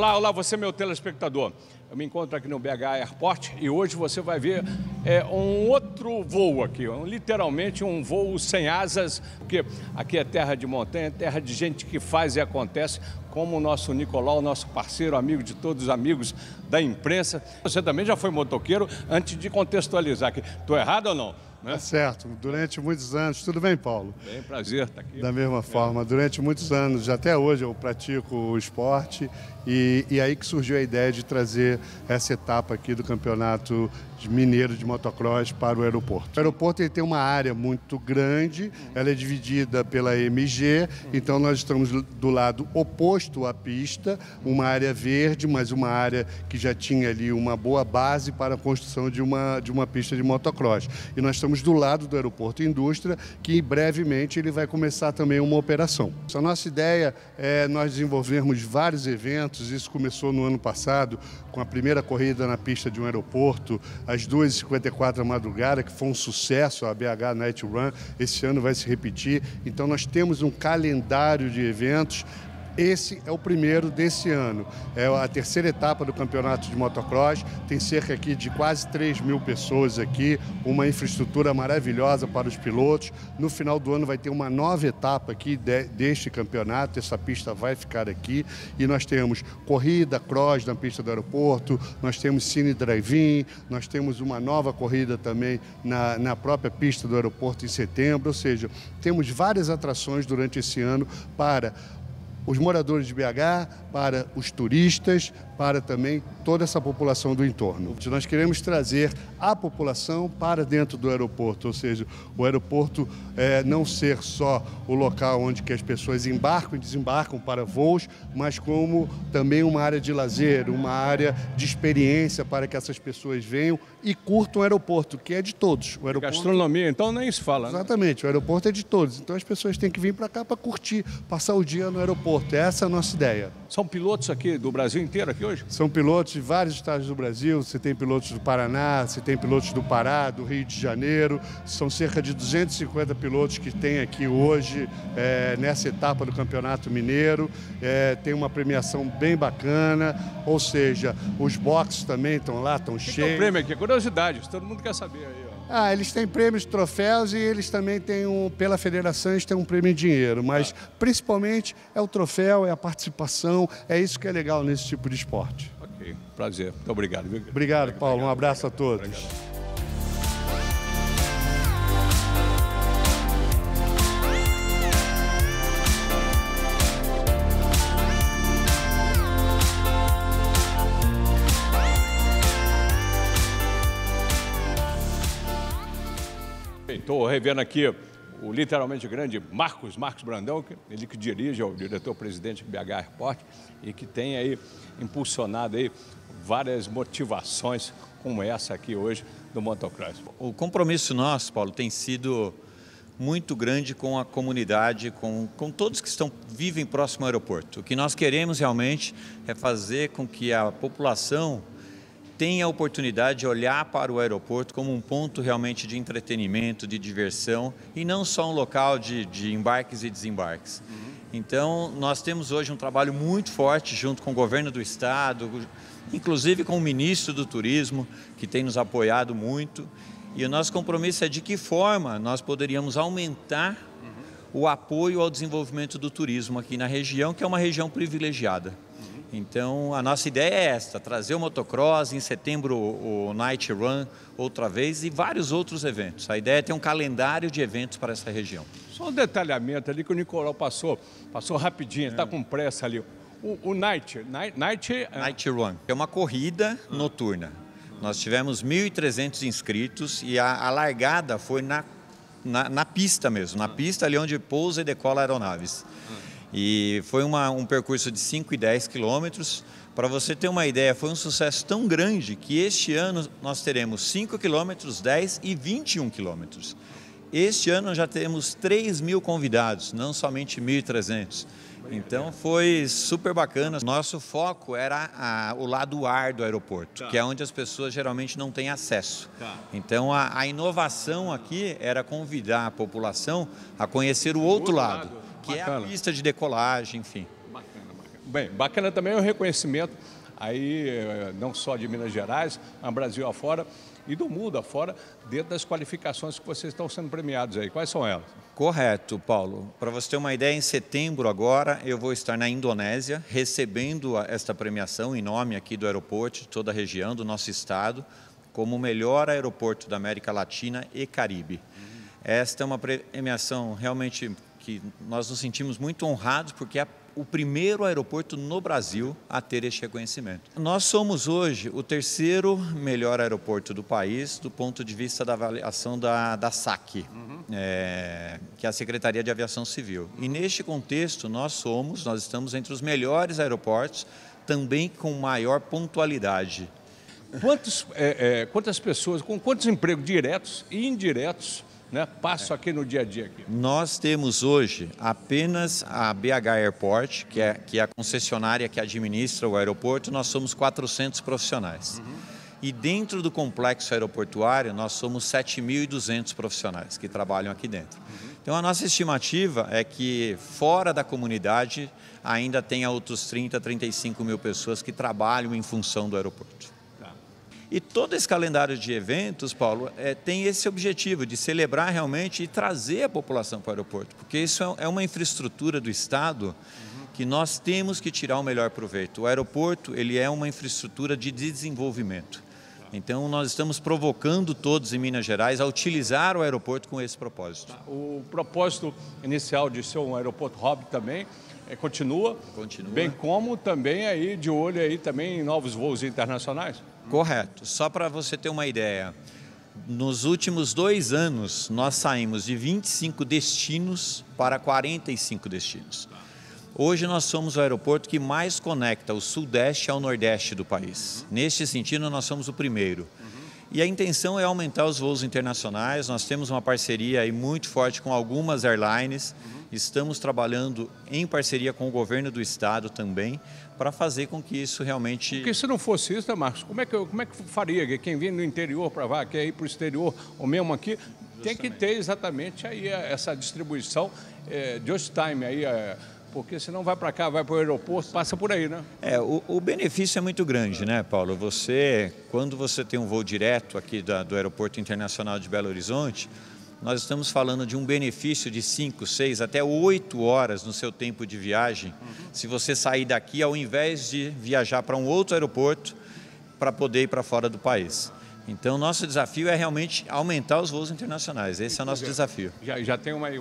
Olá, olá, você meu telespectador. Eu me encontro aqui no BH Airport e hoje você vai ver um outro voo aqui, literalmente um voo sem asas, porque aqui é terra de montanha, terra de gente que faz e acontece, como o nosso Nicolau, nosso parceiro, amigo de todos os amigos da imprensa. Você também já foi motoqueiro, antes de contextualizar aqui. Estou errado ou não? É certo, durante muitos anos. Tudo bem, Paulo? Bem, prazer estar aqui. Da mesma forma, durante muitos anos, até hoje eu pratico o esporte e aí que surgiu a ideia de trazer essa etapa aqui do Campeonato Mineiro de Motocross para o aeroporto. O aeroporto ele tem uma área muito grande, ela é dividida pela MG, então nós estamos do lado oposto à pista, uma área verde, mas uma área que já tinha ali uma boa base para a construção de uma pista de motocross. E nós estamos do lado do aeroporto Indústria, que brevemente ele vai começar também uma operação. A nossa ideia é nós desenvolvermos vários eventos, isso começou no ano passado, com a primeira corrida na pista de um aeroporto, às 2h54 da madrugada, que foi um sucesso, a BH Night Run. Esse ano vai se repetir. Então nós temos um calendário de eventos. Esse é o primeiro desse ano. É a terceira etapa do campeonato de motocross. Tem cerca aqui de quase 3.000 pessoas aqui, uma infraestrutura maravilhosa para os pilotos. No final do ano vai ter uma nova etapa aqui deste campeonato. Essa pista vai ficar aqui. E nós temos corrida, cross na pista do aeroporto, nós temos cine drive-in, nós temos uma nova corrida também na própria pista do aeroporto em setembro. Ou seja, temos várias atrações durante esse ano para os moradores de BH, para os turistas, para também toda essa população do entorno. Nós queremos trazer a população para dentro do aeroporto, ou seja, o aeroporto não ser só o local onde que as pessoas embarcam e desembarcam para voos, mas como também uma área de lazer, uma área de experiência para que essas pessoas venham e curtam o aeroporto, que é de todos. O aeroporto... Gastronomia, então nem se fala, né? Exatamente, o aeroporto é de todos, então as pessoas têm que vir para cá para curtir, passar o dia no aeroporto. Essa é a nossa ideia. São pilotos aqui do Brasil inteiro aqui hoje? São pilotos de vários estados do Brasil, você tem pilotos do Paraná, você tem pilotos do Pará, do Rio de Janeiro, são cerca de 250 pilotos que tem aqui hoje nessa etapa do Campeonato Mineiro, tem uma premiação bem bacana, ou seja, os boxes também estão lá, estão cheios. Que é o prêmio aqui? Curiosidade, todo mundo quer saber aí, ó. Eles têm prêmios, troféus e eles também têm, pela federação, eles têm um prêmio em dinheiro, mas principalmente é o troféu, é a participação, é isso que é legal nesse tipo de esporte. Ok, prazer. Muito obrigado. Obrigado, Paulo. Um abraço a todos. Obrigado. Estou revendo aqui o literalmente grande Marcos Brandão, ele que dirige, é o diretor-presidente do BH Airport e que tem aí impulsionado aí várias motivações como essa aqui hoje do motocross. O compromisso nosso, Paulo, tem sido muito grande com a comunidade, com todos que vivem próximo ao aeroporto. O que nós queremos realmente é fazer com que a população tenha a oportunidade de olhar para o aeroporto como um ponto realmente de entretenimento, de diversão e não só um local de embarques e desembarques. Então, nós temos hoje um trabalho muito forte junto com o governo do estado, inclusive com o ministro do Turismo, que tem nos apoiado muito. E o nosso compromisso é de que forma nós poderíamos aumentar o apoio ao desenvolvimento do turismo aqui na região, que é uma região privilegiada. Então, a nossa ideia é esta, trazer o motocross, em setembro o Night Run outra vez e vários outros eventos. A ideia é ter um calendário de eventos para essa região. Só um detalhamento ali que o Nicolau passou rapidinho, está com pressa ali. O Night Run é uma corrida noturna. Nós tivemos 1.300 inscritos e a largada foi na pista mesmo, na pista ali onde pousa e decola aeronaves. E foi um percurso de 5 e 10 quilômetros. Para você ter uma ideia, foi um sucesso tão grande que este ano nós teremos 5 quilômetros, 10 e 21 quilômetros. Este ano já temos 3.000 convidados, não somente 1.300. Então foi super bacana. Nosso foco era o lado ar do aeroporto, que é onde as pessoas geralmente não têm acesso. Então a inovação aqui era convidar a população a conhecer o outro lado, que é a pista de decolagem, enfim. Bem, bacana também o reconhecimento aí, não só de Minas Gerais, mas Brasil afora e do mundo afora, dentro das qualificações que vocês estão sendo premiados aí. Quais são elas? Correto, Paulo. Para você ter uma ideia, em setembro agora eu vou estar na Indonésia recebendo esta premiação em nome aqui do aeroporto, de toda a região, do nosso estado, como o melhor aeroporto da América Latina e Caribe. Esta é uma premiação realmente que nós nos sentimos muito honrados, porque é o primeiro aeroporto no Brasil a ter este reconhecimento. Nós somos hoje o terceiro melhor aeroporto do país do ponto de vista da avaliação da SAC, que é a Secretaria de Aviação Civil. E neste contexto nós estamos entre os melhores aeroportos, também com maior pontualidade. Quantas pessoas, com quantos empregos diretos e indiretos, né, passam aqui no dia a dia? Aqui? Nós temos hoje apenas a BH Airport, que é a concessionária que administra o aeroporto, nós somos 400 profissionais. E dentro do complexo aeroportuário, nós somos 7.200 profissionais que trabalham aqui dentro. Então, a nossa estimativa é que fora da comunidade ainda tenha outros 30, 35 mil pessoas que trabalham em função do aeroporto. E todo esse calendário de eventos, Paulo, tem esse objetivo de celebrar realmente e trazer a população para o aeroporto, porque isso é uma infraestrutura do Estado que nós temos que tirar o melhor proveito. O aeroporto, ele é uma infraestrutura de desenvolvimento. Então, nós estamos provocando todos em Minas Gerais a utilizar o aeroporto com esse propósito. O propósito inicial de ser um aeroporto hub também continua, bem como também aí de olho aí também em novos voos internacionais? Correto. Só para você ter uma ideia, nos últimos 2 anos nós saímos de 25 destinos para 45 destinos. Hoje nós somos o aeroporto que mais conecta o Sudeste ao Nordeste do país. Neste sentido, nós somos o primeiro. E a intenção é aumentar os voos internacionais. Nós temos uma parceria aí muito forte com algumas airlines. Estamos trabalhando em parceria com o governo do estado também para fazer com que isso realmente... Porque se não fosse isso, né, Marcos, como é que faria? Quem vem do interior para lá, quer ir para o exterior, ou mesmo aqui, tem que ter exatamente aí essa distribuição just time aí, porque senão vai para cá, vai para o aeroporto, passa por aí, né? O benefício é muito grande, né, Paulo? Quando você tem um voo direto aqui do Aeroporto Internacional de Belo Horizonte, nós estamos falando de um benefício de 5, 6, até 8 horas no seu tempo de viagem, se você sair daqui ao invés de viajar para um outro aeroporto para poder ir para fora do país. Então, nosso desafio é realmente aumentar os voos internacionais. Esse é o nosso desafio. Já tem uma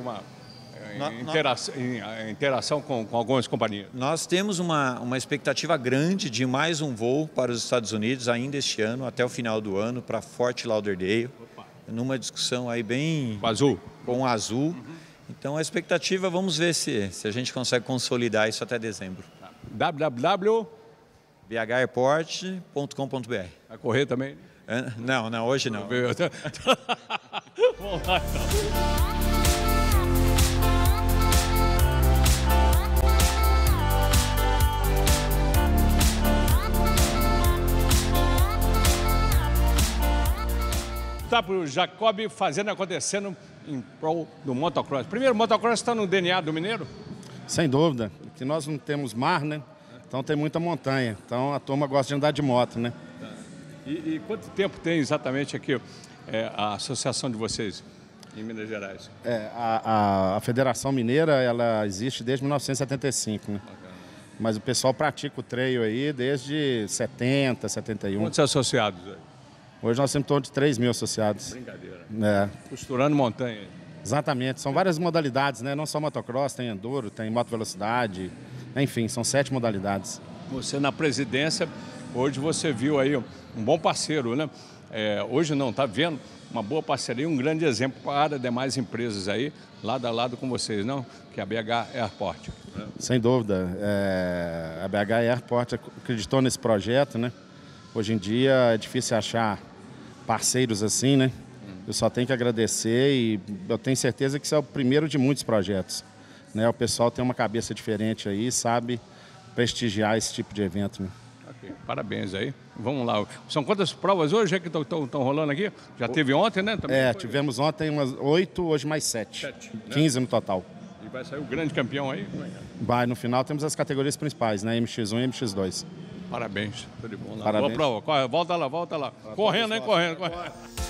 interação com algumas companhias? Nós temos uma expectativa grande de mais um voo para os Estados Unidos ainda este ano, até o final do ano, para Fort Lauderdale. Numa discussão aí bem... Com o Azul. Então, a expectativa, vamos ver se a gente consegue consolidar isso até dezembro. www.bhairport.com.br. Vai correr também? Não, hoje não. Vamos lá, então. Está para o Jacob fazendo acontecendo em prol do motocross. Primeiro, o motocross está no DNA do mineiro? Sem dúvida, que nós não temos mar, né? Então tem muita montanha. Então a turma gosta de andar de moto, né? E quanto tempo tem exatamente aqui a associação de vocês em Minas Gerais? A Federação Mineira, ela existe desde 1975, né? Mas o pessoal pratica o trail aí desde 70, 71. Quantos associados aí? Hoje nós temos em torno de 3 mil associados. Brincadeira. Costurando montanha. Exatamente. São várias modalidades, né? Não só motocross, tem enduro, tem moto velocidade. Enfim, são 7 modalidades. Você na presidência, hoje você viu aí um bom parceiro, né? Hoje não, está vendo uma boa parceria, um grande exemplo para demais empresas aí, lado a lado com vocês, não? Que é a BH Airport. Né? Sem dúvida. A BH Airport acreditou nesse projeto, né? Hoje em dia é difícil achar parceiros assim, né? Eu só tenho que agradecer e eu tenho certeza que isso é o primeiro de muitos projetos, né? O pessoal tem uma cabeça diferente aí, sabe prestigiar esse tipo de evento, né? Okay. Parabéns aí. Vamos lá. São quantas provas hoje que estão rolando aqui? Já teve ontem, né? Também tivemos ontem umas 8, hoje mais 7. 15 no total. E Vai sair o grande campeão aí? Vai, no final temos as categorias principais, né? MX1 e MX2. Parabéns, tudo de bom. Parabéns. Boa prova. Volta lá. Correndo, hein? Correndo.